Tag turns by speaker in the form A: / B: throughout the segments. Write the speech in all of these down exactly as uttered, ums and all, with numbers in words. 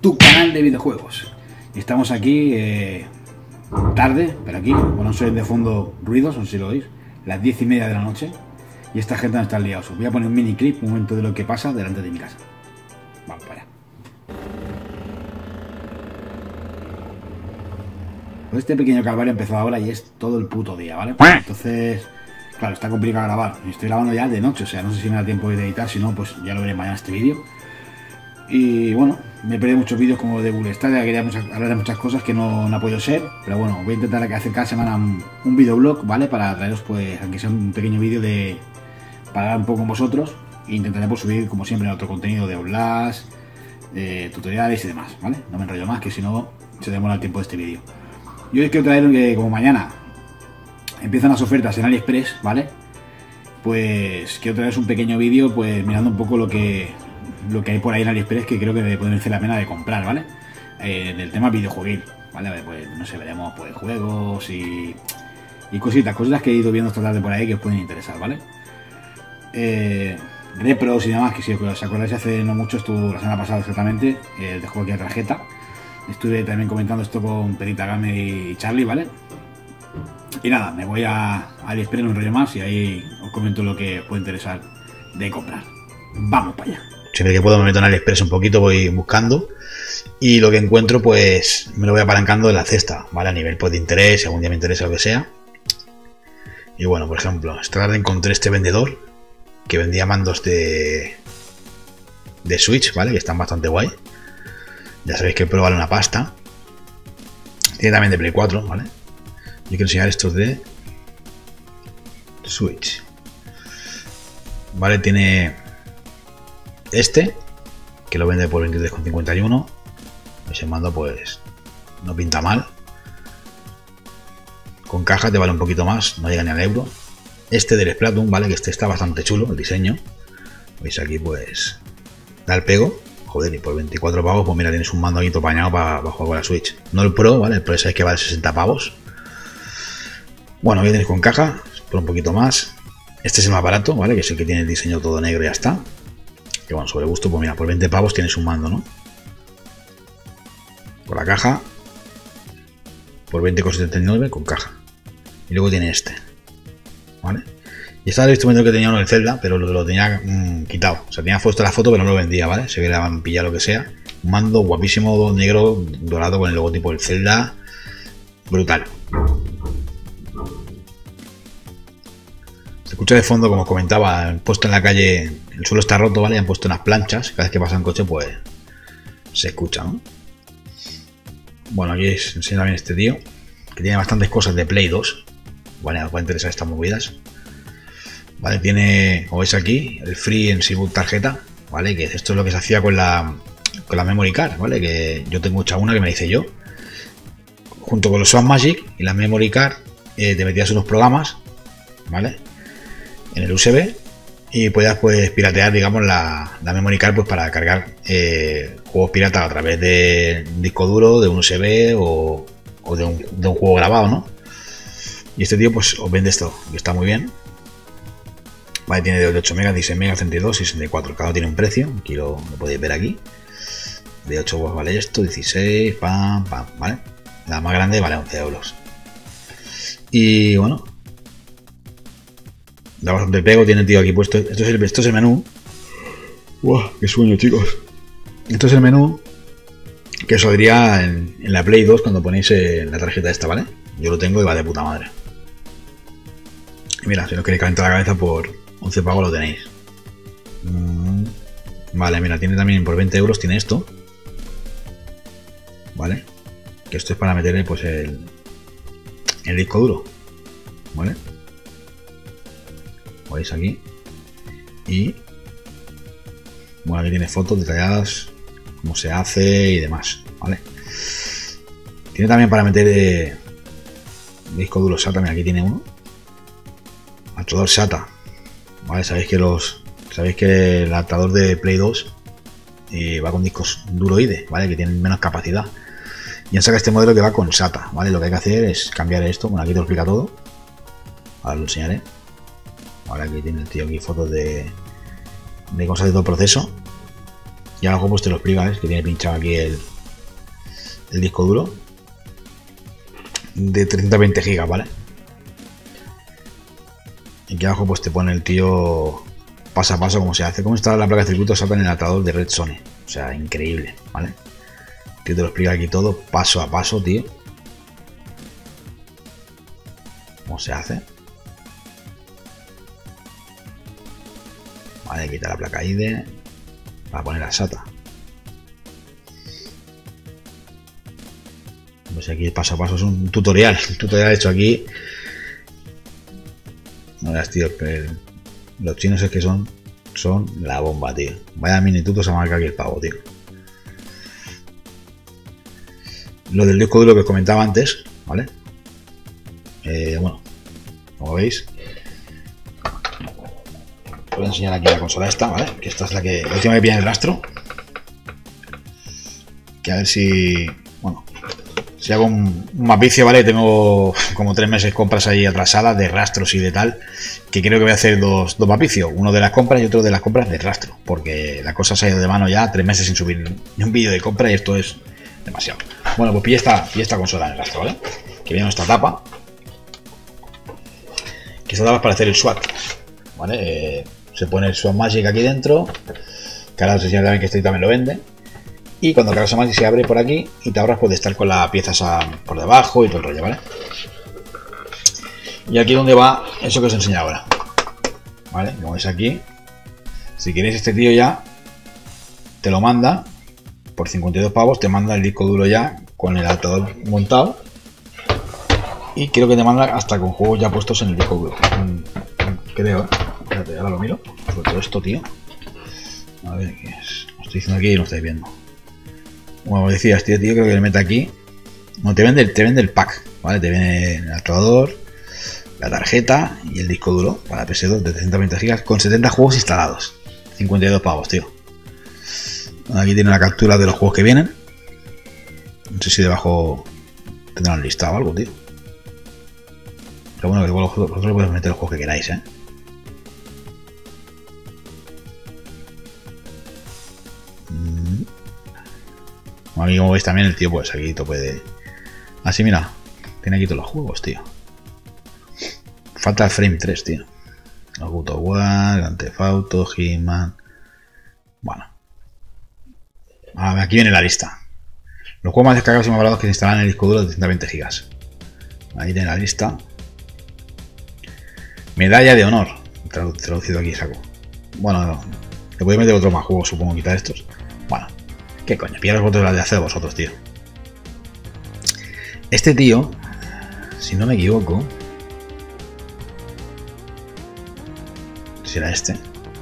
A: tu canal de videojuegos. Estamos aquí eh, tarde, pero aquí, bueno, soy de fondo ruidos, no sé si lo oís, las diez y media de la noche, y esta gente no está liados. Os voy a poner un mini clip, un momento de lo que pasa delante de mi casa. Vamos para allá. Pues este pequeño calvario empezó ahora y es todo el puto día, ¿vale? Entonces, claro, está complicado grabar. Estoy grabando ya de noche, o sea, no sé si me da tiempo de editar, si no, pues ya lo veré mañana este vídeo. Y bueno, me he perdido muchos vídeos como de Google Stadia, quería hablar de muchas cosas que no, no ha podido ser, pero bueno, voy a intentar hacer cada semana un, un videoblog, ¿vale? Para traeros, pues, aunque sea un pequeño vídeo de... para hablar un poco con vosotros, e intentaré pues, subir, como siempre, otro contenido de Outlast, de tutoriales y demás, ¿vale? No me enrollo más, que si no, se demora el tiempo de este vídeo. Y hoy quiero traer que, como mañana empiezan las ofertas en AliExpress, ¿vale? Pues quiero traeros un pequeño vídeo, pues, mirando un poco lo que... lo que hay por ahí en AliExpress que creo que me puede merecer la pena de comprar, ¿vale? Eh, del tema videojueguil, ¿vale? Pues no sé, veremos pues juegos y, y cositas, cositas que he ido viendo esta tarde por ahí que os pueden interesar, ¿vale? Eh, repros y demás, que si os acordáis hace no mucho, estuvo la semana pasada exactamente, eh, dejo aquí la tarjeta. Estuve también comentando esto con Perita Game y Charlie, ¿vale? Y nada, me voy a AliExpress, un rollo más, y ahí os comento lo que os puede interesar de comprar. Vamos para allá.
B: Siempre que puedo me meto en AliExpress un poquito, voy buscando y lo que encuentro pues me lo voy apalancando en la cesta, ¿vale? A nivel pues, de interés, si algún día me interesa lo que sea. Y bueno, por ejemplo, esta tarde encontré este vendedor que vendía mandos de de Switch, ¿vale? Que están bastante guay. Ya sabéis que el Pro vale una pasta. Tiene también de Play cuatro, ¿vale? Yo quiero enseñar estos de Switch. Vale, tiene... este, que lo vende por veintitrés con cincuenta y uno. Ese mando pues no pinta mal. Con caja te vale un poquito más, no llega ni al euro. Este del Splatoon, vale, que este está bastante chulo, el diseño. Veis aquí pues da el pego. Joder, y por veinticuatro pavos, pues mira, tienes un mando ahí todo pañado para, para jugar con la Switch. No el Pro, vale, el Pro sabéis que vale sesenta pavos. Bueno, aquí tenéis con caja, por un poquito más. Este es el más barato, vale, que es el que tiene el diseño todo negro y ya está. Que bueno, sobre gusto, pues mira, por veinte pavos tienes un mando, ¿no? Por la caja. Por veinte con setenta y nueve con caja. Y luego tiene este. ¿Vale? Y estaba el instrumento que tenía uno del Zelda, pero lo, lo tenía mmm, quitado. O sea, tenía puesto la foto, pero no lo vendía, ¿vale? Se ve que le van a pillar lo que sea. Un mando guapísimo, negro, dorado, con el logotipo del Zelda. Brutal. Se escucha de fondo, como os comentaba, han puesto en la calle, el suelo está roto, ¿vale? Y han puesto unas planchas, cada vez que pasa un coche, pues se escucha, ¿no? Bueno, aquí os enseño también este tío, que tiene bastantes cosas de Play dos, ¿vale? Os va a interesar estas movidas. Vale, tiene, como veis aquí, el Free en Seaboot tarjeta, ¿vale? Que esto es lo que se hacía con la, con la Memory Card, ¿vale? Que yo tengo hecha una que me la hice yo. Junto con los Sound Magic y la Memory Card, eh, te metías unos programas, ¿vale? En el U S B y podías pues piratear, digamos, la, la memory card pues para cargar eh, juegos piratas a través de un disco duro, de un U S B o, o de, un, de un juego grabado, ¿no? Y este tío pues os vende esto, que está muy bien. Vale, tiene de ocho megas, dieciséis megas, treinta y dos y sesenta y cuatro. Cada uno tiene un precio, aquí lo, lo podéis ver aquí. De ocho pues vale esto, dieciséis, pam, pam, ¿vale? La más grande vale once euros. Y bueno, da bastante pego, tiene el tío aquí puesto. Esto es el, esto es el menú. ¡Wow! ¡Qué sueño, chicos! Esto es el menú que os saldría en, en la Play dos cuando ponéis eh, la tarjeta esta, ¿vale? Yo lo tengo y va de puta madre. Y mira, si no queréis calentar la cabeza, por once pavos lo tenéis. Mm, vale, mira, tiene también por veinte euros, tiene esto. ¿Vale? Que esto es para meterle pues el, el disco duro. ¿Vale? Veis aquí y bueno, aquí tiene fotos detalladas, cómo se hace y demás, ¿vale? Tiene también para meter eh, disco duro SATA, mira, aquí tiene uno, adaptador SATA, ¿vale? Sabéis que los sabéis que el adaptador de Play dos eh, va con discos duro I D E, ¿vale? Que tienen menos capacidad, y han sacado este modelo que va con SATA, ¿vale? Lo que hay que hacer es cambiar esto, bueno, aquí te lo explica todo, ahora lo enseñaré. Ahora aquí tiene el tío aquí fotos de, de cosas de todo el proceso. Y abajo pues te lo explica, ¿ves? Que tiene pinchado aquí el, el disco duro de trescientos veinte gigas, ¿vale? Y aquí abajo pues te pone el tío paso a paso cómo se hace, cómo instalar la placa de circuito SATA en el adaptador de red Sony. O sea, increíble, ¿vale? El tío te lo explica aquí todo paso a paso, tío. Cómo se hace. Vale, quita la placa I D E para poner la SATA. Pues aquí el paso a paso es un tutorial, un tutorial hecho aquí. No veas, tío, que los chinos es que son son la bomba, tío. Vaya minitutos a marcar aquí el pavo, tío. Lo del disco duro que os comentaba antes, ¿vale? Eh, bueno, como veis, os voy a enseñar aquí la consola esta, ¿vale? Que esta es la que la última que pilla en el rastro. Que a ver si, bueno, si hago un, un mapicio, ¿vale? Tengo como tres meses compras ahí atrasadas de rastros y de tal, que creo que voy a hacer dos, dos mapicios, uno de las compras y otro de las compras de rastro, porque la cosa se ha ido de mano ya, tres meses sin subir ni un vídeo de compra y esto es demasiado. Bueno, pues pillé esta, pillé esta consola en el rastro, ¿vale? Que viene esta tapa, que esta tapa es para hacer el SWAT, ¿vale? Eh, se pone el SWAT Magic aquí dentro, que ahora os enseñaré también que este también lo vende. Y cuando cargas a Magic se abre por aquí y te ahorras pues de estar con las piezas a, por debajo y todo el rollo, ¿vale? Y aquí donde va eso que os enseño ahora, ¿vale? Como veis aquí, si queréis este tío ya te lo manda por cincuenta y dos pavos, te manda el disco duro ya con el adaptador montado y creo que te manda hasta con juegos ya puestos en el disco duro. Creo, ¿eh? Espérate, ahora lo miro. Sobre todo esto, tío. A ver qué es. Lo estoy diciendo aquí y no lo estáis viendo. Bueno, como decía, este tío creo que le mete aquí. No, te vende, te vende el pack, ¿vale? Te viene el adaptador, la tarjeta y el disco duro para P S dos de trescientos veinte gigas con setenta juegos instalados. cincuenta y dos pavos, tío. Aquí tiene la captura de los juegos que vienen. No sé si debajo tendrán listado algo, tío. Pero bueno, que vosotros le podéis meter los juegos que queráis, ¿eh? Aquí como veis también el tío pues aquí tope de... Así mira, tiene aquí todos los juegos, tío. Falta el Frame tres, tío. Los God of War, Grand Theft Auto, He-Man. Bueno. Aquí viene la lista. Los juegos más descargados y más baratos que se instalan en el disco duro de trescientos veinte gigas. Ahí tiene la lista. Medalla de honor. Traducido aquí, saco. Bueno, le podéis meter otro más juegos, supongo, quitar estos. Bueno. ¿Qué coño? Pillaros vosotros las de hacer vosotros, tío. Este tío, si no me equivoco, será este.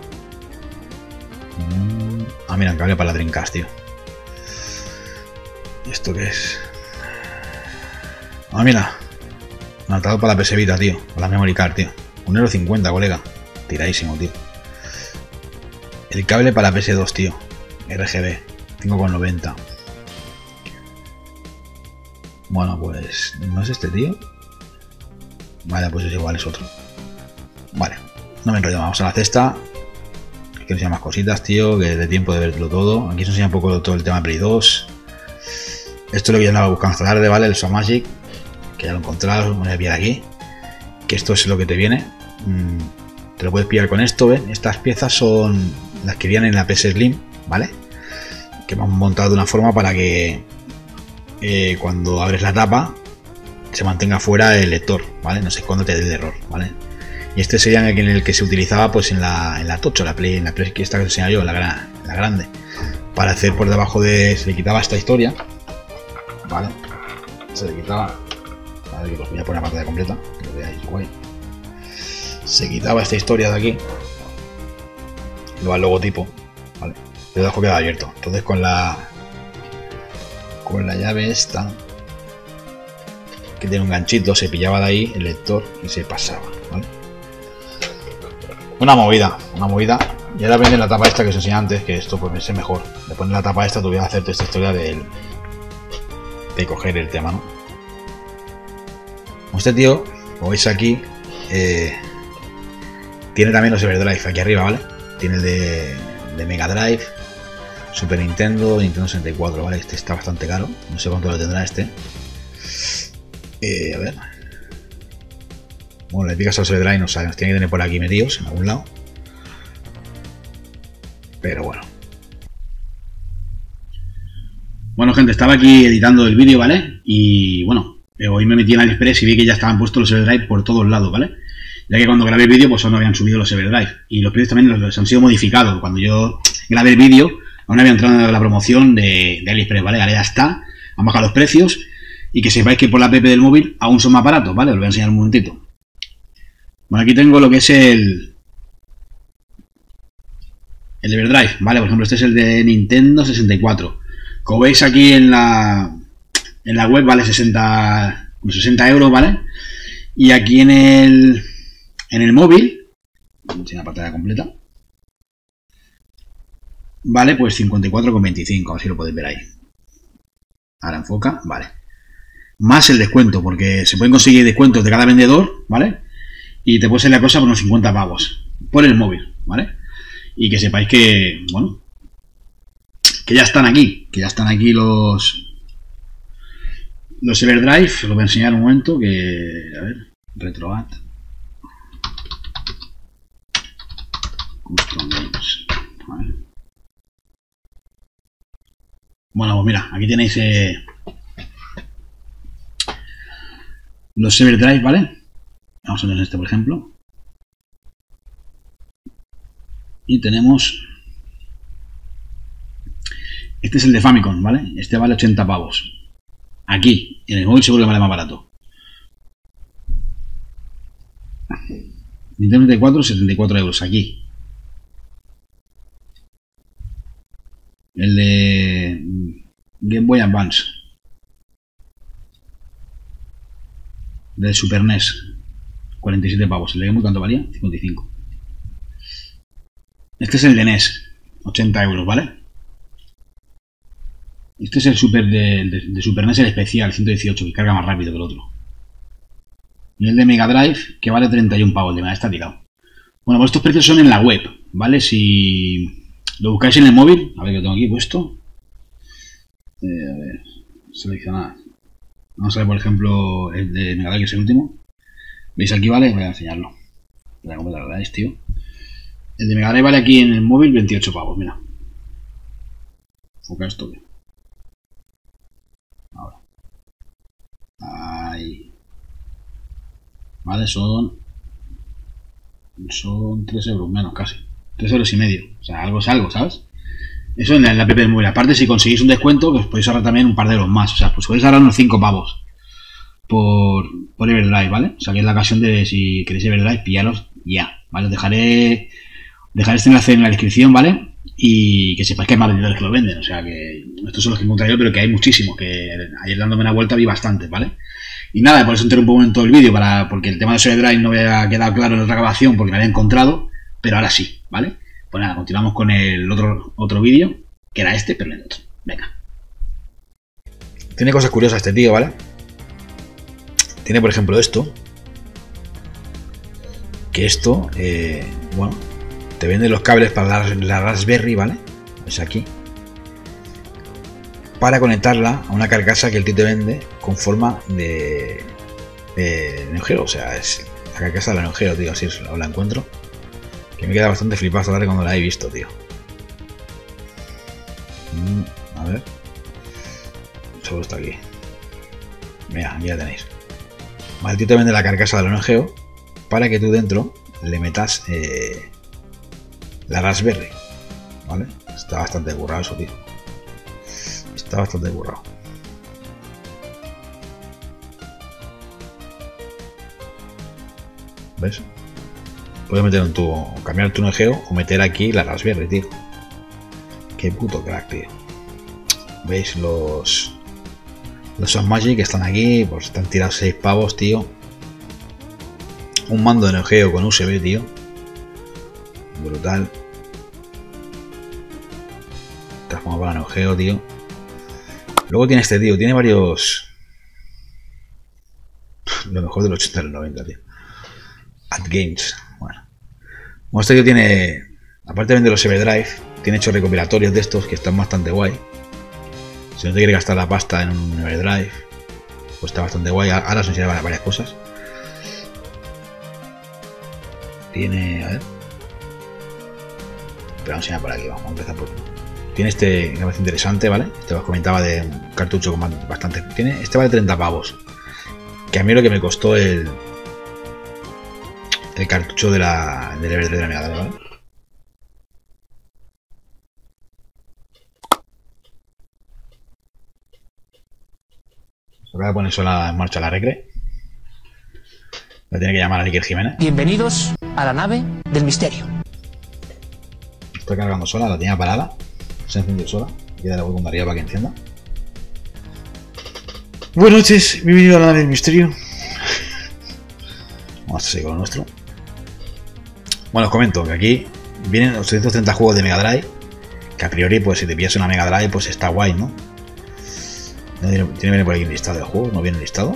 B: Ah, mira, un cable para la Dreamcast, tío. ¿Y esto qué es? Ah, mira. Un adaptador para la P S Vita, tío. Para la memory card, tío. un euro cincuenta, colega. Tiradísimo, tío. El cable para la P S dos, tío. R G B. cinco con noventa. Bueno, pues... ¿no es este tío? Vale, pues es igual, es otro. Vale. No me enrollo, vamos a la cesta. Aquí nos enseñan más cositas, tío, que de tiempo de verlo todo. Aquí nos enseña un poco todo el tema de Play dos. Esto es lo que yo andaba buscando esta tarde, ¿vale? El SWAT Magic, que ya lo he encontrado, me voy a pillar aquí. Que esto es lo que te viene. Mm, te lo puedes pillar con esto, ¿ven? Estas piezas son las que vienen en la P S Slim, ¿vale? Que hemos montado de una forma para que eh, cuando abres la tapa se mantenga fuera el lector, ¿vale? No sé cuándo te dé el error, ¿vale? Y este sería en el que se utilizaba pues en la, en la Tocho, la Play, en la Play que esta que os enseño yo, la, gran, la grande, para hacer por debajo de... se le quitaba esta historia, ¿vale? Se le quitaba... A ver, que os voy a poner la pantalla completa, que lo veáis guay. Se quitaba esta historia de aquí, luego el logotipo, ¿vale? Lo dejo queda abierto. Entonces con la con la llave esta que tiene un ganchito se pillaba de ahí el lector y se pasaba, ¿vale? Una movida, una movida. Y ahora viene la tapa esta que os enseñé antes, que esto pues me sé mejor. De poner la tapa esta, tuviera que hacer toda esta historia de, de coger el tema, ¿no? Este tío, como veis aquí, eh, tiene también los Everdrive aquí arriba, ¿vale? Tiene el de, de Mega Drive. Super Nintendo, Nintendo sesenta y cuatro, ¿vale? Este está bastante caro. No sé cuánto lo tendrá este. Eh, a ver. Bueno, le picas al Super Drive, o sea, nos tiene que tener por aquí metidos en algún lado. Pero bueno.
A: Bueno, gente, estaba aquí editando el vídeo, ¿vale? Y bueno, hoy me metí en AliExpress y vi que ya estaban puestos los Everdrive por todos lados, ¿vale? Ya que cuando grabé el vídeo, pues aún no habían subido los Everdrive. Y los precios también los, los han sido modificados. Cuando yo grabé el vídeo, aún no había entrado en la promoción de, de AliExpress, ¿vale? Ahora ya está, han bajado los precios. Y que sepáis que por la app del móvil aún son más baratos, ¿vale? Os voy a enseñar un momentito. Bueno, aquí tengo lo que es el... El Everdrive, ¿vale? Por ejemplo, este es el de Nintendo sesenta y cuatro. Como veis aquí en la... En la web vale sesenta... sesenta euros, ¿vale? Y aquí en el... En el móvil... Sin la pantalla completa. Vale, pues cincuenta y cuatro con veinticinco. A ver si lo podéis ver ahí. Ahora enfoca, vale. Más el descuento, porque se pueden conseguir descuentos de cada vendedor, ¿vale? Y te puede salir la cosa por unos cincuenta pavos. Por el móvil, ¿vale? Y que sepáis que, bueno... Que ya están aquí. Que ya están aquí los... Los Everdrive. Os lo voy a enseñar un momento. Que... A ver... RetroAt. Custom Games. ¿Vale? Bueno, pues mira, aquí tenéis eh, los Everdrive, ¿vale? Vamos a ver este, por ejemplo. Y tenemos... Este es el de Famicom, ¿vale? Este vale ochenta pavos. Aquí, en el móvil seguro que vale más barato. Nintendo sesenta y cuatro, setenta y cuatro euros, aquí. El de Game Boy Advance. Del Super N E S. cuarenta y siete pavos. ¿El de Game Boy cuánto valía? cincuenta y cinco. Este es el de N E S. ochenta euros, ¿vale? Este es el Super de, de, de Super N E S, el especial, ciento dieciocho, que carga más rápido que el otro. Y el de Mega Drive, que vale treinta y un pavos. El de Mega está tirado. Bueno, pues estos precios son en la web, ¿vale? Si... Lo buscáis en el móvil, a ver que lo tengo aquí puesto. Eh, a ver, seleccionar. Vamos a ver, por ejemplo, el de Mega Drive, que es el último. ¿Veis aquí, vale? Voy a enseñarlo. Voy a completar la verdad, tío. El de Mega Drive vale aquí en el móvil veintiocho pavos, mira. Enfoca esto, tío. Ahora. Ahí. Vale, son... Son tres euros menos casi. tres euros y medio. O sea, algo es algo, ¿sabes? Eso en la, en la app del móvil. Aparte, si conseguís un descuento, pues podéis ahorrar también un par de euros más. O sea, pues podéis ahorrar unos cinco pavos por, por Everdrive, ¿vale? O sea, que es la ocasión de, si queréis Everdrive, pillaros ya, ¿vale? Os dejaré, dejaré este enlace en la descripción, ¿vale? Y que sepáis que hay más vendedores que lo venden. O sea, que estos son los que encontré yo, pero que hay muchísimos. Que ayer dándome una vuelta vi bastantes, ¿vale? Y nada, por eso interrumpo un momento el vídeo, para, porque el tema de Everdrive no había quedado claro en otra grabación porque me había encontrado. Pero ahora sí, ¿vale? Pues nada, continuamos con el otro, otro vídeo, que era este, pero en el otro. Venga.
B: Tiene cosas curiosas este tío, ¿vale? Tiene, por ejemplo, esto. Que esto, eh, bueno, te vende los cables para la, la Raspberry, ¿vale? Es aquí. Para conectarla a una carcasa que el tío te vende con forma de, de Neo Geo. O sea, es la carcasa de la Neo Geo, tío, así os la encuentro. Que me queda bastante flipado esta tarde cuando la he visto, tío. Mm, a ver. Solo está aquí. Mira, aquí la tenéis. Vale, el tío te vende la carcasa de la Neo Geo para que tú dentro le metas eh, la Raspberry. ¿Vale? Está bastante currado eso, tío. Está bastante currado. ¿Ves? Puedes meter un tubo, cambiar tu Neo Geo o meter aquí la Raspberry, tío. Qué puto crack, tío. ¿Veis los los Soft Magic que están aquí? Pues están tirados seis pavos, tío. Un mando de Neo Geo con U S B, tío. Brutal. Transformado para Neo Geo, tío. Luego tiene este, tío. Tiene varios... Lo mejor de los ochenta y los noventa, tío. At Games. Bueno. Bueno, este tío tiene... Aparte de vender los Everdrive, tiene hechos recopilatorios de estos que están bastante guay. Si no te quieres gastar la pasta en un Everdrive, pues está bastante guay. Ahora os enseñaré varias cosas. Tiene... a ver... Pero vamos a enseñar por aquí, vamos a empezar por... Tiene este, me parece interesante, ¿vale? Este os comentaba de un cartucho con bastante... Tiene, este vale treinta pavos. Que a mí lo que me costó el... El cartucho de la... del Everdrive de la Mega Drive, ¿vale? Voy a poner sola en marcha la recre. Me tiene que llamar a Iker Jiménez.
C: Bienvenidos a la nave del misterio.
B: Estoy cargando sola, la tenía parada. Se encendió sola. Voy a darle el botón de arriba para que encienda. Buenas noches, bienvenido a la nave del misterio. Vamos a seguir con lo nuestro. Bueno, os comento que aquí vienen los trescientos treinta juegos de Mega Drive. Que a priori, pues si te pillas una Mega Drive, pues está guay, ¿no? Tiene que venir por aquí el listado del juego, no viene el listado.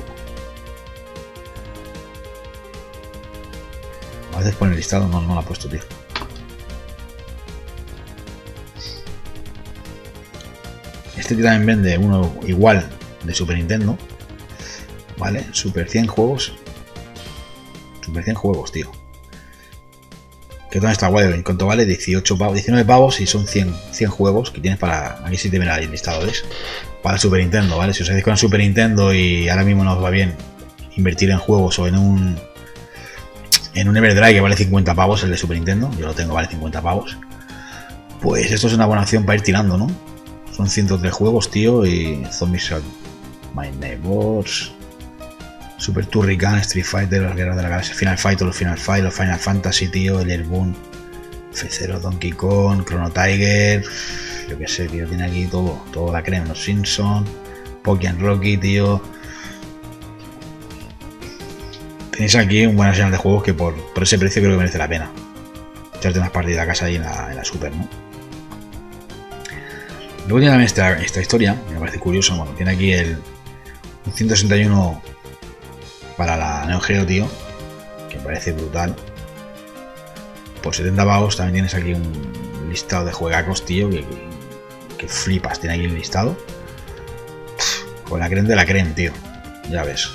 B: A veces pone el listado, no, no lo ha puesto, tío. Este tío también vende uno igual de Super Nintendo. Vale, Super cien juegos. Super cien juegos, tío. Que todo está guay, en cuanto vale dieciocho pavos, diecinueve pavos y son cien, cien juegos que tienes para... Aquí sí te viene el listado, ¿ves? Para Super Nintendo, ¿vale? Si os hacéis con Super Nintendo y ahora mismo no os va bien invertir en juegos o en un... En un Everdrive que vale cincuenta pavos, el de Super Nintendo, yo lo tengo, vale cincuenta pavos. Pues esto es una buena opción para ir tirando, ¿no? Son ciento tres juegos, tío, y Zombies Shot, My Neighbors, Super Turrican, Street Fighter, las guerras de la galaxia, Final Fight, los Final Fight, los Final Fantasy, tío, el Airboon, F cero, Donkey Kong, Chrono Tiger, yo qué sé, tío, tiene aquí todo, todo la crema, los Simpsons, Pokémon Rocky, tío. Tenéis aquí un buen arsenal de juegos que por, por ese precio creo que merece la pena. Echarte unas partidas a casa ahí en la, en la Super, ¿no? Luego tiene también esta, esta historia, que me parece curioso. Bueno, tiene aquí el un ciento sesenta y uno para la Neo Geo, tío, que me parece brutal. Por setenta pavos también tienes aquí un listado de juegacos, tío, que, que flipas. Tiene aquí el listado. Pff, con la creme de la creme, tío. Ya ves.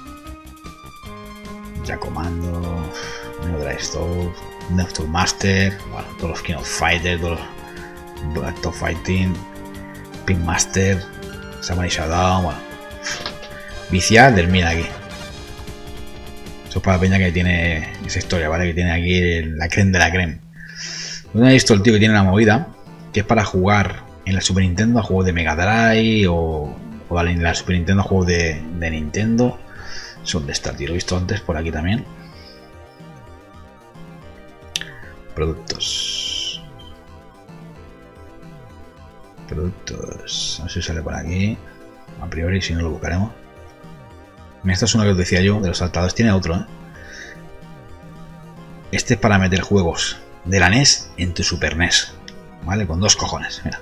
B: Ya Comando, Neo Drive Stove, Neptune Master, bueno, todos los King of Fighters, todos los Black Top Fighting, Pink Master, Samurai Shodown, bueno, viciar del mil aquí. Eso es para la peña que tiene esa historia, ¿vale? Que tiene aquí el, la creme de la creme. No he visto el tío que tiene una movida que es para jugar en la Super Nintendo a juegos de Mega Drive o, o vale, en la Super Nintendo a juegos de, de Nintendo. Son de esta, tío. Lo he visto antes por aquí también. Productos. Productos. A ver si sale por aquí. A priori, si no lo buscaremos. Mira, esto es uno que os decía yo de los saltadores. Tiene otro, ¿eh? Este es para meter juegos de la N E S en tu Super N E S. ¿Vale? Con dos cojones. Mira.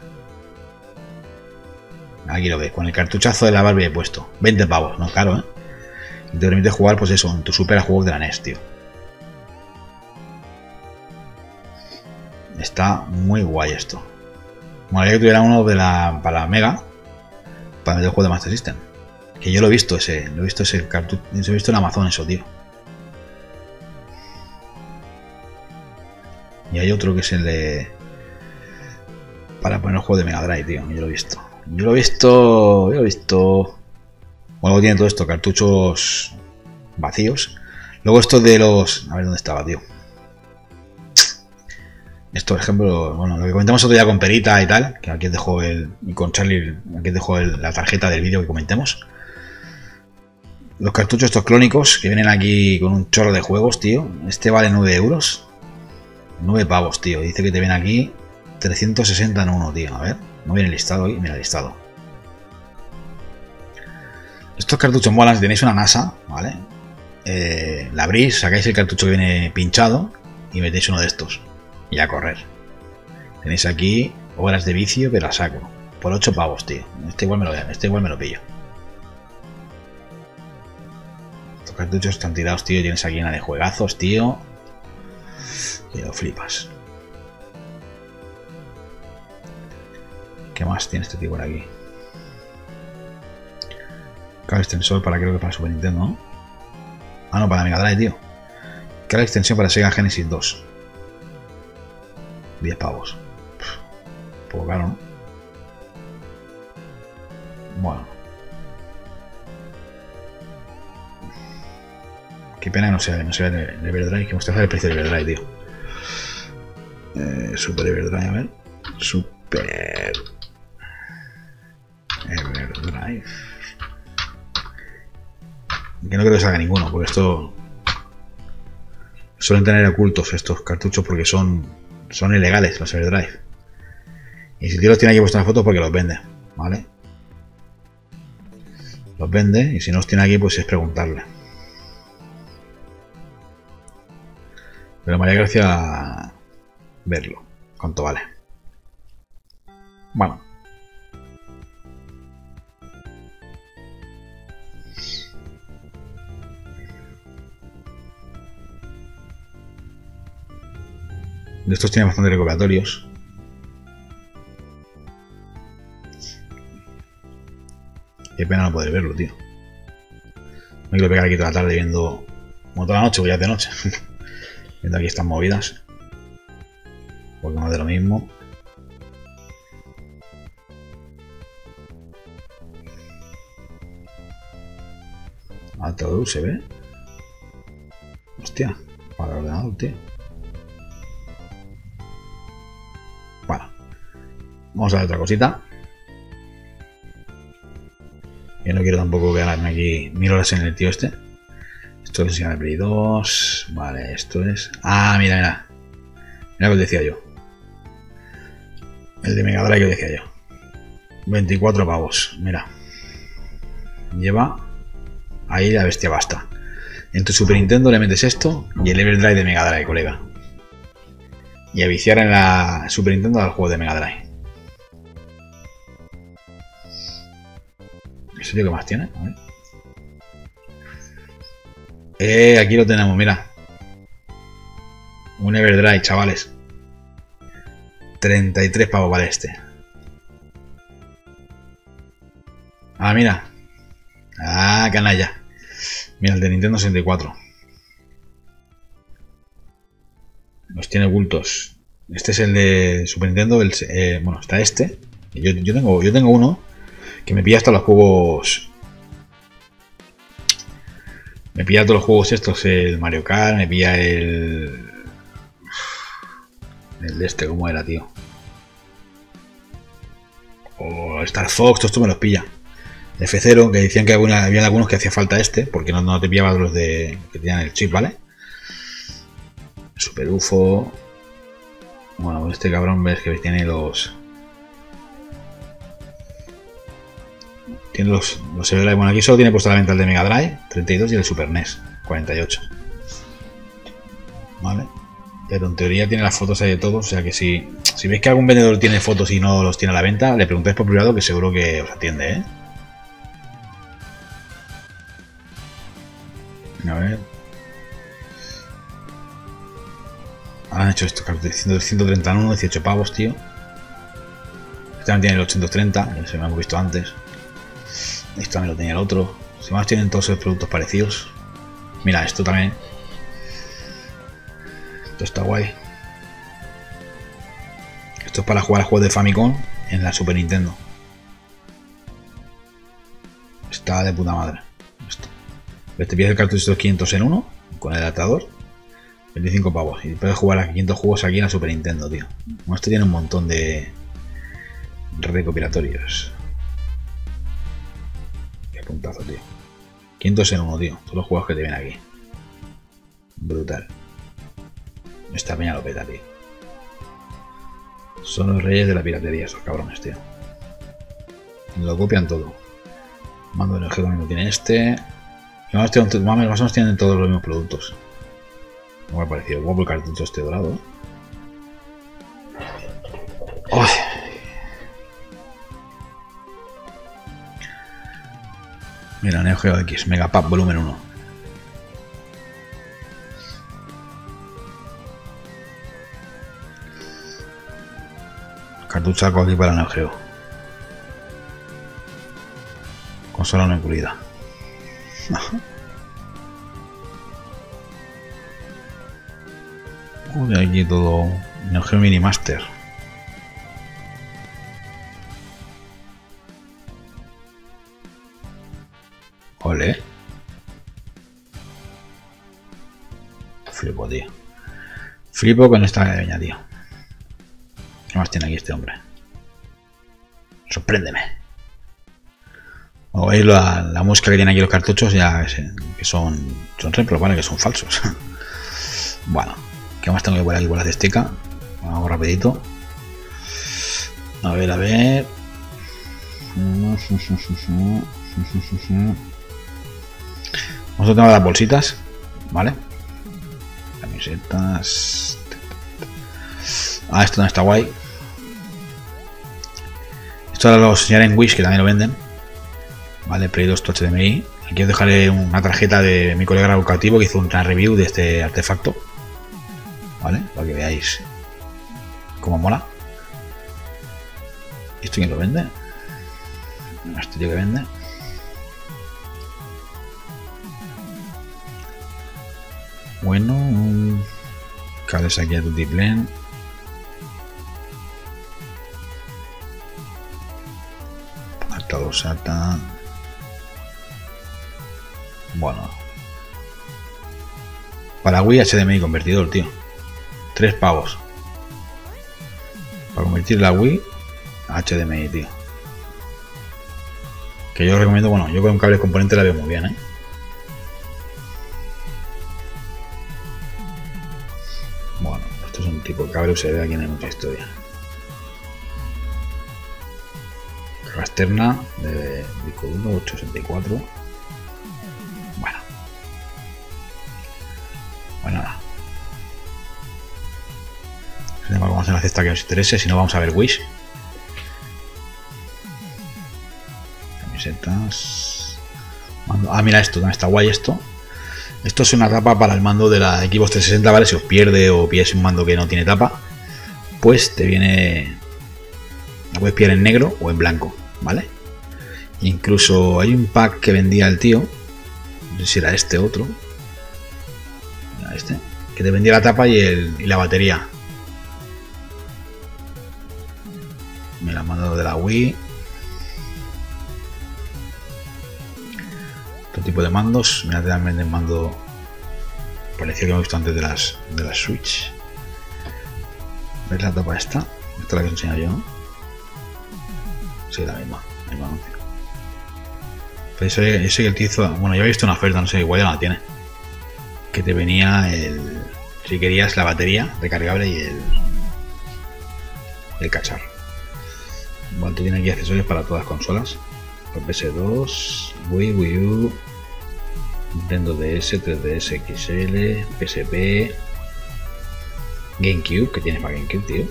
B: Aquí lo ves. Con el cartuchazo de la Barbie he puesto. veinte pavos. No, caro, ¿eh? Y te permite jugar, pues eso, en tu super a juegos de la N E S, tío. Está muy guay esto. Molaría que tuviera uno de la, para la Mega, para meter el juego de Master System. Que yo lo he visto ese, lo he visto ese cartucho, lo he visto en Amazon eso, tío. Y hay otro que es el de... para poner el juego de Mega Drive, tío. Yo lo he visto. Yo lo he visto... Yo lo he visto... Bueno, luego tiene todo esto, cartuchos vacíos. Luego esto de los... A ver dónde estaba, tío. Esto, por ejemplo, bueno, lo que comentamos otro día con Perita y tal, que aquí os dejo el... Y con Charlie, aquí os dejo el, la tarjeta del vídeo que comentemos. Los cartuchos estos clónicos, que vienen aquí con un chorro de juegos, tío. Este vale nueve euros. nueve pavos, tío. Dice que te viene aquí trescientos sesenta en uno, tío. A ver, no viene el listado aquí, mira el listado. Estos cartuchos molan, si tenéis una NASA, ¿vale? Eh, la abrís, sacáis el cartucho que viene pinchado y metéis uno de estos. Y a correr. Tenéis aquí horas de vicio, pero a saco. Por ocho pavos, tío. Este igual me lo, este igual me lo pillo. Estos cartuchos están tirados, tío. Tienes aquí una de juegazos, tío. Y lo flipas. ¿Qué más tiene este tío por aquí? Cable extensor para, creo que para Super Nintendo, ¿no? Ah, no, para Mega Drive, tío. Cable extensión para Sega Genesis dos. diez pavos. Pff, un poco caro, ¿no? Bueno. Qué pena que no sea, no sea el, el Everdrive, que me gusta hacer el precio del Everdrive, tío. Eh, Super Everdrive, a ver. Super Everdrive. Que no creo que salga ninguno, porque esto suelen tener ocultos estos cartuchos porque son son ilegales los Everdrive. Y si tío los tiene aquí puestos en la foto porque los vende, ¿vale? Los vende y si no los tiene aquí pues es preguntarle. Pero me haría gracia verlo. ¿Cuánto vale? Bueno. De estos tiene bastante recopilatorios. Qué pena no poder verlo, tío. Me quiero pegar aquí toda la tarde viendo... Como toda la noche, porque ya es de noche. Viendo aquí estas movidas. Porque más de lo mismo. Alta U S B. Hostia, para el ordenador, tío. Bueno, vamos a ver otra cosita. Yo no quiero tampoco quedarme aquí mil horas en el tío este. Esto es el Play dos. Vale, esto es... Ah, mira, mira. Mira lo que decía yo. El de Mega Drive que decía yo. veinticuatro pavos. Mira. Lleva... Ahí la bestia basta. En tu Super Nintendo le metes esto y el Everdrive de Mega Drive, colega. Y a viciar en la Super Nintendo al juego de Mega Drive. ¿Eso tío qué más tiene? A ver. Eh, aquí lo tenemos, mira. Un Everdrive, chavales. treinta y tres pavos vale este. Ah, mira. Ah, canalla. Mira, el de Nintendo sesenta y cuatro. Los tiene ocultos. Este es el de Super Nintendo. El, eh, bueno, está este. Yo, yo, tengo, yo tengo uno que me pilla hasta los juegos. Me pilla todos los juegos estos. El Mario Kart, me pilla el. El de este, ¿cómo era, tío? O Star Fox, todo esto me los pilla. F cero, que decían que alguna, había algunos que hacía falta este, porque no, no te pillaba los de que tenían el chip, ¿vale? Super U F O. Bueno, este cabrón ves que tiene los... Tiene los... los bueno, aquí solo tiene puesto la venta el de Mega Drive, treinta y dos, y el Super N E S, cuarenta y ocho. ¿Vale? Pero en teoría tiene las fotos ahí de todos, o sea que si, si veis que algún vendedor tiene fotos y no los tiene a la venta, le preguntáis por privado que seguro que os atiende, ¿eh? A ver. Ahora han hecho esto, ciento treinta y uno, dieciocho pavos, tío. Este también tiene el ochocientos treinta, ese me hemos visto antes. Esto también lo tenía el otro. Si más tienen todos los productos parecidos. Mira, esto también. Esto está guay. Esto es para jugar a juegos de Famicom en la Super Nintendo. Está de puta madre. Esto. Te pillas el cartucho de los quinientos en uno con el adaptador. veinticinco pavos. Y puedes jugar a quinientos juegos aquí en la Super Nintendo, tío. Bueno, esto tiene un montón de recopilatorios. Qué puntazo, tío. quinientos en uno, tío. Todos los juegos que te ven aquí. Brutal. Esta peña lo peta, tío. Son los reyes de la piratería, esos cabrones, tío. Lo copian todo. Mando de energía también lo tiene este. Y más o menos tienen todos los mismos productos. Me ha parecido guapo el cartucho este dorado. ¡Oh! Mira, Neo Geo X, Megapack volumen uno. Cartuchaco aquí para Neo Geo. Consola no incluida. Uy, aquí todo. Neo Geo Mini Master. Ole. Flipo, tío. Flipo con esta caña, tío. ¿Qué más tiene aquí este hombre? Sorpréndeme. Como veis, la, la música que tiene aquí los cartuchos ya que, que son son repro, vale, que son falsos. Bueno, ¿qué más tengo que poner aquí por la cestica? Vamos rapidito. A ver, a ver. Nosotros tenemos las bolsitas, ¿vale? Camisetas. Ah, esto no está guay. Esto lo enseñaré en Wish, que también lo venden. Vale, Play dos H D M I. Aquí os dejaré una tarjeta de mi colega educativo que hizo una review de este artefacto. Vale, para que veáis cómo mola. ¿Y esto quién lo vende? Este tío que vende. Bueno, cables aquí a Tutiplen. Altado SATA. Bueno, para Wii H D M I convertidor, tío. Tres pavos para convertir la Wii a H D M I, tío. Que yo recomiendo, bueno, yo con un cable componente la veo muy bien, ¿eh? Bueno, esto es un tipo de cable U S B, aquí no hay mucha historia. Carga externa de disco duro ochocientos sesenta y cuatro. Bueno. Bueno, nada. Vamos a la cesta que os interese, si no vamos a ver Wish. Camisetas. Mando. Ah, mira esto, está guay esto. Esto es una tapa para el mando de la Xbox trescientos sesenta, ¿vale? Si os pierde o pilláis un mando que no tiene tapa, pues te viene... La puedes pillar en negro o en blanco, ¿vale? Incluso hay un pack que vendía el tío, no sé si era este o otro, era este, que te vendía la tapa y, el, y la batería. Me la han mandado de la Wii. Todo tipo de mandos. Mira, también el mando parecía que me he visto antes de las de la Switch. ¿Ves la tapa esta? Esta es la que os enseño yo, ¿no? Sí, la misma, la misma anuncio. Pero ese, ese que el tío hizo, bueno, yo he visto una oferta, no sé, igual ya la tiene. Que te venía el, si querías, la batería recargable y el, el cacharro. Igual te tiene aquí accesorios para todas las consolas. P S dos, Wii, Wii U, Nintendo D S, tres D S X L, P S P, GameCube, que tiene para GameCube, tío.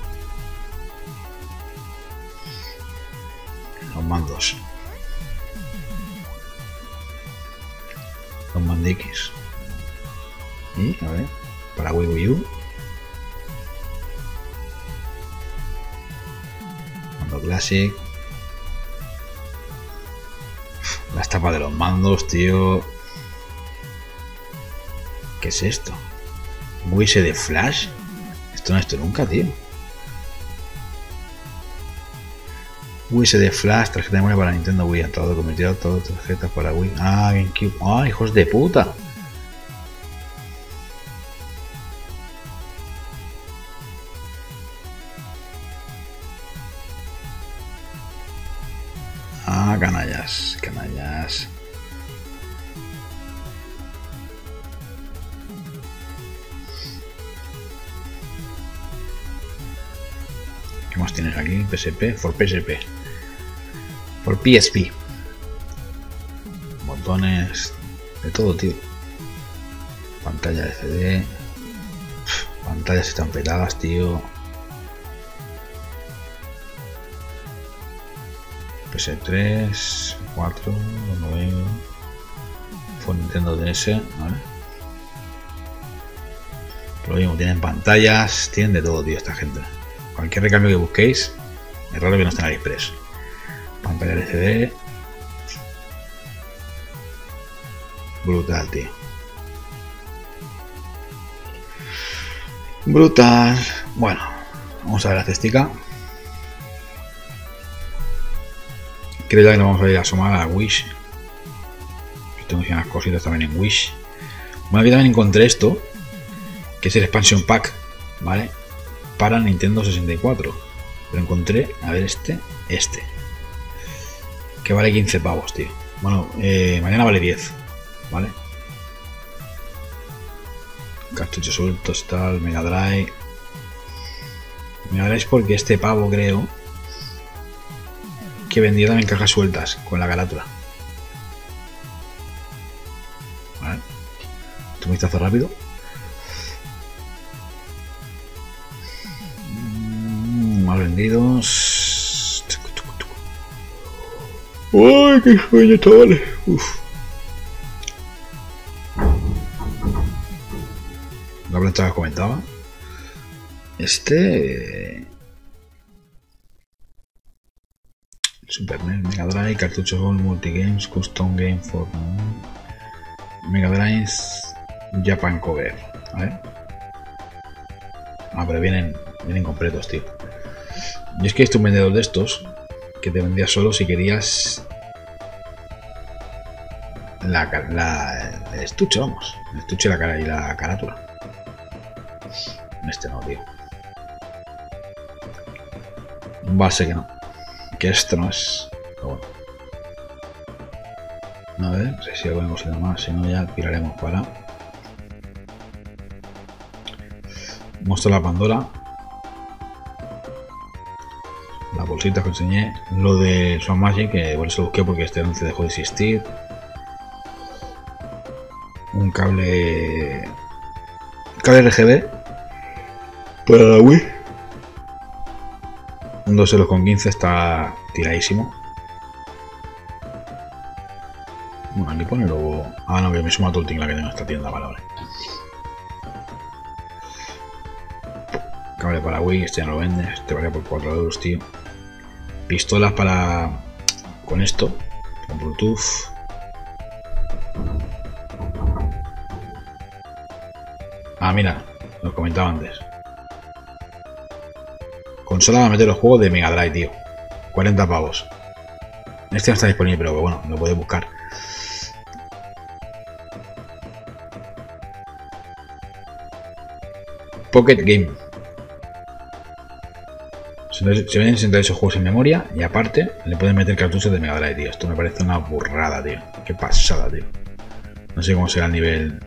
B: Los mandos. Los mandiquis. Y, a ver, para Wii, Wii U. Mando Classic. Las tapas de los mandos, tío. ¿Qué es esto? ¿U S B de flash? Esto no he visto nunca, tío. U S B de flash, tarjeta de memoria para Nintendo Wii. Todo convertido, todo tarjetas para Wii. Ah, GameCube. Ah, hijos de puta. Ah, canallas, canallas. ¿Qué más tienes aquí? P S P, for P S P. For P S P. Botones de todo, tío. Pantalla L C D. Pantallas están peladas, tío. P S tres, cuatro, nueve. Fue Nintendo D S, ¿vale? Pero lo mismo, tienen pantallas, tienen de todo, tío, esta gente. Cualquier recambio que busquéis, es raro que no esté en AliExpress. Pantalla L C D. Brutal, tío. Brutal. Bueno, vamos a ver la cestica. Creo ya que nos vamos a ir a asomar a la Wish. Tengo unas cositas también en Wish. Bueno, aquí también encontré esto, que es el Expansion Pack, ¿vale? Para Nintendo sesenta y cuatro. Pero encontré, a ver, este, este. Que vale quince pavos, tío. Bueno, eh, mañana vale diez, ¿vale? Cartuchos sueltos, tal, Mega Drive. Mega Drive es porque este pavo, creo, que vendía también cajas sueltas con la carátula. Vale. Un vistazo rápido. Mm, mal vendidos. ¡Ay, qué sueño, chavales! Uf. La plancha que os comentaba. Este. Super N E S, Mega Drive, cartuchos Gold, Multigames, Custom Game for Mega Drive, Japan Cover. ¿Vale? Ah, pero vienen, vienen completos, tío. Yo es que este un vendedor de estos que te vendía solo si querías la, la, el estuche, vamos. El estuche y la, cara, y la carátula. Este no, tío. Base que no. Que esto no es. Pero bueno. A ver, si algo hemos ido más. Si no, ya tiraremos para. Muestro la Pandora. La bolsita que enseñé. Lo de Swan Magic, que por eso lo busqué porque este anuncio dejó de existir. Un cable. Cable R G B. Para la Wii. Un dos euros con quince está tiradísimo. Bueno, aquí pone luego. Ah, no, que me suma Tulting la que tengo en esta tienda, vale, vale. Cable para Wii, este ya no lo vende. Este vale por cuatro euros, tío. Pistolas para. Con esto. Con Bluetooth. Ah, mira, lo comentaba antes. Consola va a meter los juegos de Mega Drive, tío. cuarenta pavos. Este no está disponible, pero bueno, lo puedes buscar. Pocket Game. Se venden sesenta y ocho juegos en memoria y aparte le pueden meter cartuchos de Mega Drive, tío. Esto me parece una burrada, tío. Qué pasada, tío. No sé cómo será el nivel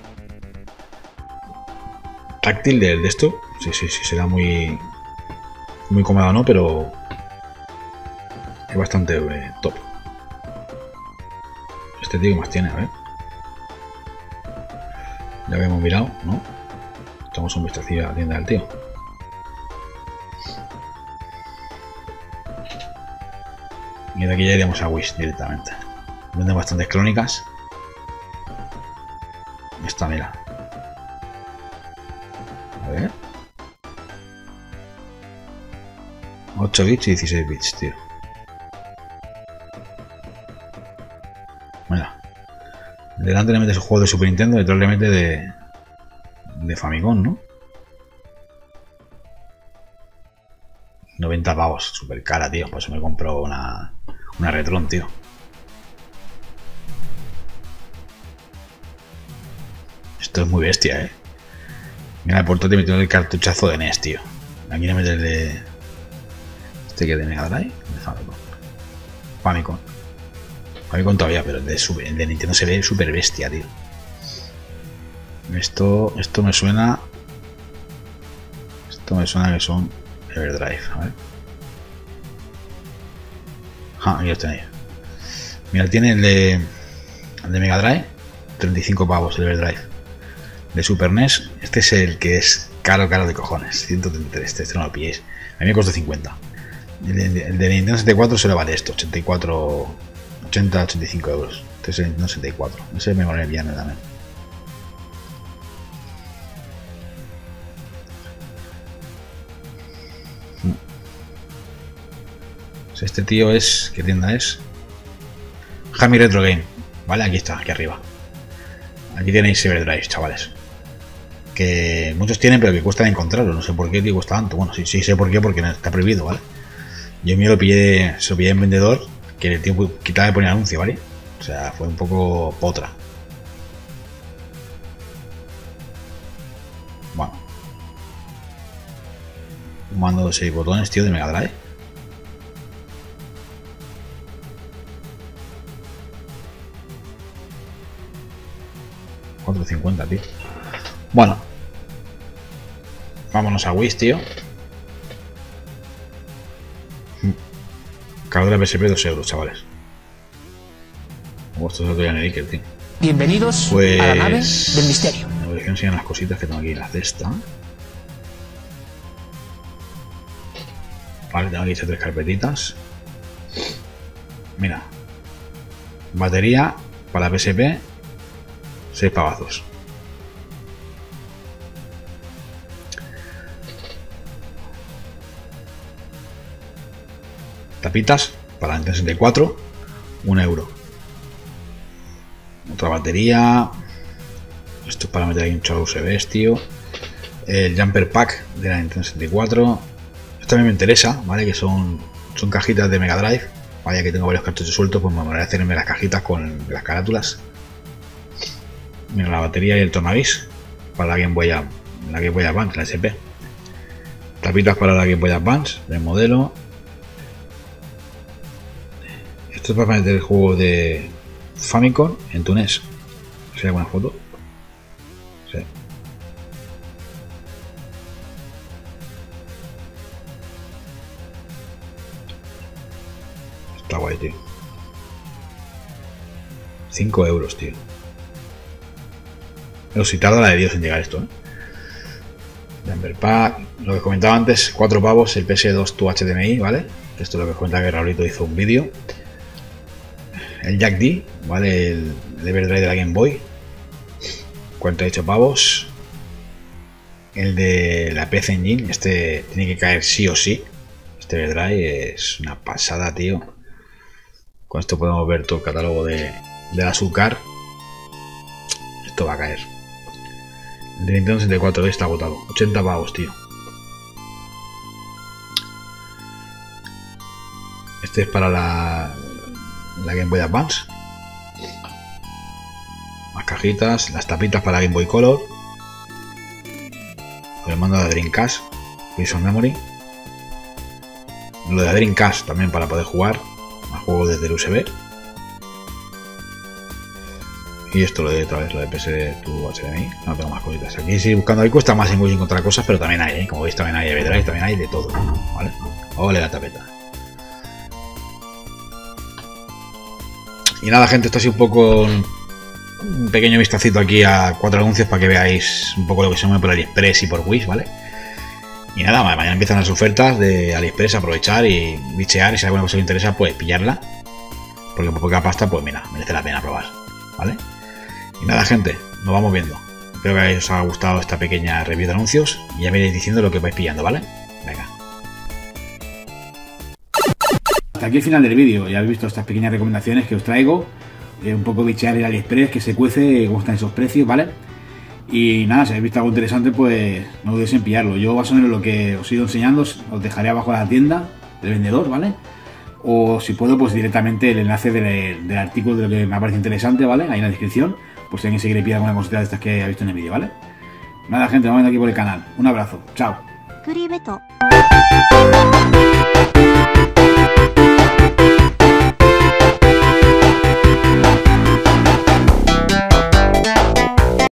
B: táctil de, de esto. Sí, sí, sí, será muy... Muy cómodo, ¿no? Pero es bastante eh, top. Este tío que más tiene, a ver. Ya habíamos mirado, ¿no? Echamos un vistazo a la tienda del tío. Y de aquí ya iremos a Wish directamente. Venden bastantes crónicas. Esta, mira. A ver. ocho bits y dieciséis bits, tío. Mira. Delante le metes el juego de Super Nintendo, detrás le metes de, de Famicom, ¿no? noventa pavos, super cara, tío. Por eso me compro una, una Retron, tío. Esto es muy bestia, eh. Mira, el portátil metiendo el cartuchazo de N E S, tío. Aquí le metes el de... Este que de Mega Drive, de Famicom. Famicom. Famicom todavía, pero el de, super, el de Nintendo se ve súper bestia, tío. Esto, esto me suena. Esto me suena que son Everdrive, a ver. Ah, aquí los tenéis. Mira, tiene el de, el de Mega Drive, treinta y cinco pavos el Everdrive. De Super N E S, este es el que es caro, caro de cojones, ciento treinta y tres, este no lo pilléis. A mí me costó cincuenta. El de, el de Nintendo sesenta y cuatro se le vale esto, ochenta y cuatro, ochenta, ochenta y cinco euros. Este es el Nintendo sesenta y cuatro. Ese me vale bien también. Este tío es... ¿Qué tienda es? Hami Retro Game. Vale, aquí está, aquí arriba. Aquí tenéis Everdrive, chavales. Que muchos tienen, pero que cuesta encontrarlo. No sé por qué, tío, cuesta tanto. Bueno, sí, sí sé por qué, porque está prohibido, ¿vale? Yo mío lo pillé, se lo pillé en vendedor, que el tío quitaba de poner anuncio, ¿vale? O sea, fue un poco potra. Bueno. Un mando de seis botones, tío, de Mega Drive. cuatro cincuenta, tío. Bueno. Vámonos a Wish, tío. Cargador de P S P dos euros, chavales. Oh, esto es otro Nickel, tío.
C: Bienvenidos
B: Pues...
C: a la nave del misterio.
B: Me voy a enseñar las cositas que tengo aquí en la cesta. Vale, tengo aquí tres carpetitas. Mira. Batería para P S P. seis pavazos. Tapitas para Nintendo sesenta y cuatro. Un euro. Otra batería. Esto es para meter ahí un chorro U S B, tío. El Jumper Pack de la Nintendo sesenta y cuatro. Esto también me interesa, ¿vale? Que son, son cajitas de Mega Drive. Vaya que tengo varios cartuchos sueltos, pues me voy a hacerme las cajitas con las carátulas. Mira, la batería y el tornavis para la Game Boy, la Game Boy Advance, la S P. Tapitas para la Game Boy Advance del modelo. Esto es para meter el juego de Famicom en tu N E S. ¿Se ve buena foto? Sí. Está guay, tío. cinco euros, tío. Pero si tarda la de Dios en llegar esto, ¿eh? Jumper Pack, lo que comentaba antes, cuatro pavos el P S dos tu H D M I, ¿vale? Esto es lo que comentaba que Raulito hizo un vídeo. El Jack D, ¿vale? El, el Everdrive de la Game Boy, cuarenta y ocho pavos. El de la P C Engine, este tiene que caer sí o sí. Este Everdrive es una pasada, tío. Con esto podemos ver todo el catálogo de, del azúcar. Esto va a caer. El de Nintendo sesenta y cuatro está agotado. ochenta pavos, tío. Este es para la, la Game Boy Advance. Más cajitas. Las tapitas para la Game Boy Color. Con el mando de Dreamcast. Piece of Memory. Lo de Dreamcast también para poder jugar a juegos desde el U S B. Y esto lo de otra vez, lo de P S tu H D M I. No tengo más cositas. Aquí sí buscando ahí cuesta más en Wii encontrar cosas, pero también hay, ¿eh? Como veis también hay Everdrive, también hay de todo, ¿vale? Ole la tapeta. Y nada, gente, esto ha sido un poco un pequeño vistacito aquí a cuatro anuncios para que veáis un poco lo que se mueve por AliExpress y por Wish, ¿vale? Y nada, mañana empiezan las ofertas de AliExpress, aprovechar y bichear, y si alguna cosa os interesa, pues pillarla. Porque por poca pasta, pues mira, merece la pena probar, ¿vale? Y nada, gente, nos vamos viendo. Espero que os haya gustado esta pequeña review de anuncios y ya me iréis diciendo lo que vais pillando, ¿vale? Venga.
A: Hasta aquí el final del vídeo. Ya habéis visto estas pequeñas recomendaciones que os traigo. Eh, un poco bichear el AliExpress, que se cuece, cómo están esos precios, ¿vale? Y nada, si habéis visto algo interesante, pues no dudéis en pillarlo. Yo más o menos lo que os he ido enseñando os dejaré abajo la tienda del vendedor, ¿vale? O si puedo, pues directamente el enlace del, del artículo de lo que me parece interesante, ¿vale? Ahí en la descripción, pues si alguien se quiere pillar alguna cosita de estas que ha visto en el vídeo, ¿vale? Nada, gente, nos vemos aquí por el canal. Un abrazo, chao.